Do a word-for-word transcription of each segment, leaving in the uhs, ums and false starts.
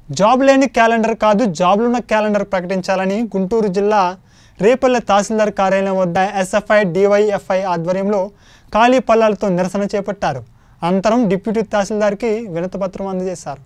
Job లేని calendar కాదు జాబ్లున్న calendar ప్రకటించాలని గుంటూరు జిల్లా రేపల్లె తహసీల్దార్ కార్యాలయం వద్ద ఎస్ఎఫ్ఐ డివైఎఫ్ఐ ఆధ్వర్యంలో ఖాళీ పల్లాలతో నిరసన చేపట్టారు. అనంతరం డిప్యూటీ తహసీల్దార్కి వినతిపత్రం అందజేశారు.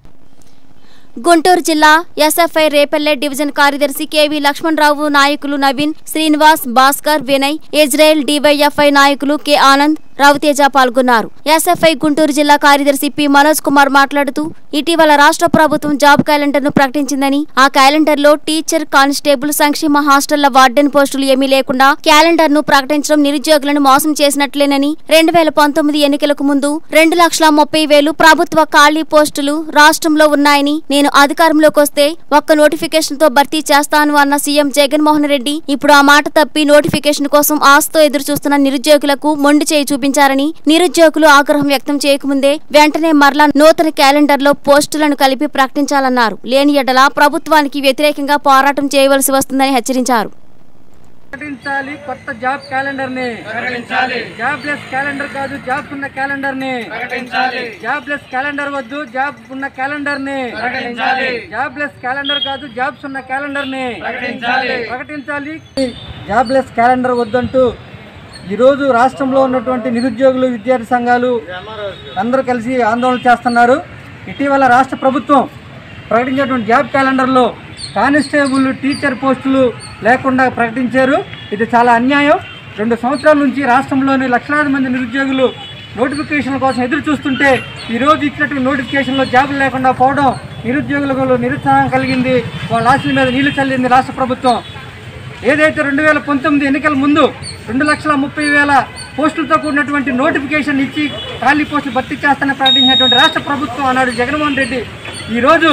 గుంటూరు జిల్లా ఎస్ఎఫ్ఐ రేపల్లె డివిజన్ కార్యదర్శి కేవి లక్ష్మణరావు నాయకులు నవీన్, శ్రీనివాస్, భాస్కర్, వినయ్, ఇజ్రాయెల్ డివైఎఫ్ఐ నాయకులు కె ఆనంద్, రవితేజ పాల్గొన్నారు. ఎస్ఎఫ్ఐ గుంటూరు జిల్లా కార్యదర్శి పి మనోజ్ కుమార్ మాట్లాడుతూ ఇటీవల రాష్ట్ర ప్రభుత్వం జాబ్ క్యాలెండర్ ను ప్రకటించిందని, ఆ క్యాలెండర్ లో టీచర్, కానిస్టేబుల్, సంక్షేమ హాస్టళ్ల వార్డెన్ పోస్టులు ఏమీ లేకుండా క్యాలెండర్ ను ప్రకటించడం నిరుద్యోగులను మోసం చేసినట్లేనని, రెండు వేల పంతొమ్మిది ఎన్నికలకు ముందు రెండు లక్షల ముప్పై వేలు ప్రభుత్వ ఖాళీ పోస్టులు రాష్ట్రంలో ఉన్నాయని, నేను అధికారంలోకి వస్తే ఒక్క నోటిఫికేషన్ తో భర్తీ చేస్తాను అన్న సీఎం జగన్మోహన్ రెడ్డి ఇప్పుడు ఆ మాట తప్పి నోటిఫికేషన్ కోసం ఆశతో ఎదురు చూస్తున్న నిరుద్యోగులకు మొండి చేయి చూపించారని, నిరుద్యోగులు ఆగ్రహం వ్యక్తం చేయకముందే వెంటనే మరలా నూతన క్యాలెండర్ లో పోస్టులను కలిపి ప్రకటించాలన్నారు. లేని ఎడల ప్రభుత్వానికి వ్యతిరేకంగా పోరాటం చేయవలసి వస్తుందని హెచ్చరించారు. ప్రకటించాలి కొత్త జాబ్ క్యాలెండర్ ని ప్రకటించాలి. జాబ్ లెస్ క్యాలెండర్ కాదు జాబ్ ఉన్న క్యాలెండర్ ని ప్రకటించాలి. జాబ్ లెస్ క్యాలెండర్ వద్దు జాబ్ ఉన్న క్యాలెండర్ ని ప్రకటించాలి. జాబ్ లెస్ క్యాలెండర్ కాదు జాబ్స్ ఉన్న క్యాలెండర్ ని ప్రకటించాలి ప్రకటించాలి జాబ్ లెస్ క్యాలెండర్ వద్దంటూ ఈరోజు రాష్ట్రంలో ఉన్నటువంటి నిరుద్యోగులు, విద్యార్థి సంఘాలు అందరూ కలిసి ఆందోళన చేస్తున్నారు. ఇటీవల రాష్ట్ర ప్రభుత్వం ప్రకటించినటువంటి జాబ్ క్యాలెండర్లో కానిస్టేబుల్, టీచర్ పోస్టులు లేకుండా ప్రకటించారు. ఇది చాలా అన్యాయం. రెండు సంవత్సరాల నుంచి రాష్ట్రంలోని లక్షలాది మంది నిరుద్యోగులు నోటిఫికేషన్ల కోసం ఎదురు చూస్తుంటే ఈరోజు ఇచ్చినటువంటి నోటిఫికేషన్లో జాబులు లేకుండా పోవడం నిరుద్యోగులకు నిరుత్సాహం కలిగింది. వాళ్ళ ఆశల మీద నీళ్లు చల్లింది రాష్ట్ర ప్రభుత్వం. ఏదైతే రెండు వేల పంతొమ్మిది ఎన్నికల ముందు రెండు లక్షల ముప్పై వేల పోస్టులతో కూడినటువంటి నోటిఫికేషన్ ఇచ్చి ఖాళీ పోస్టులు భర్తీ చేస్తానని ప్రకటించినటువంటి రాష్ట్ర ప్రభుత్వం ఆనాడు జగన్మోహన్ రెడ్డి ఈరోజు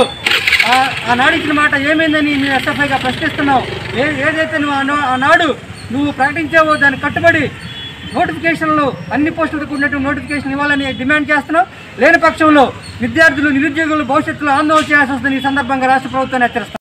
ఆనాడు ఇచ్చిన మాట ఏమైందని మేము ఎస్ఎఫ్ఐగా ప్రశ్నిస్తున్నాం. ఏ ఏదైతే నువ్వు ఆనాడు నువ్వు ప్రకటించావో దాన్ని కట్టుబడి నోటిఫికేషన్లు అన్ని పోస్టులతో కూడినటువంటి నోటిఫికేషన్ ఇవ్వాలని డిమాండ్ చేస్తున్నాం. లేని పక్షంలో విద్యార్థులు, నిరుద్యోగులు భవిష్యత్తులో ఆందోళన చేయాల్సి వస్తుంది. ఈ సందర్భంగా రాష్ట్ర ప్రభుత్వాన్ని హెచ్చరిస్తాం.